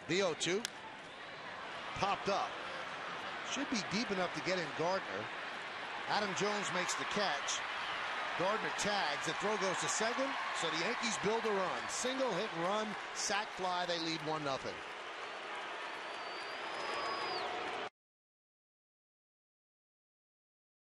The 0-2. Popped up. Should be deep enough to get in Gardner. Adam Jones makes the catch. Gardner tags. The throw goes to second. So the Yankees build a run. Single hit and run. Sac fly. They lead 1-0.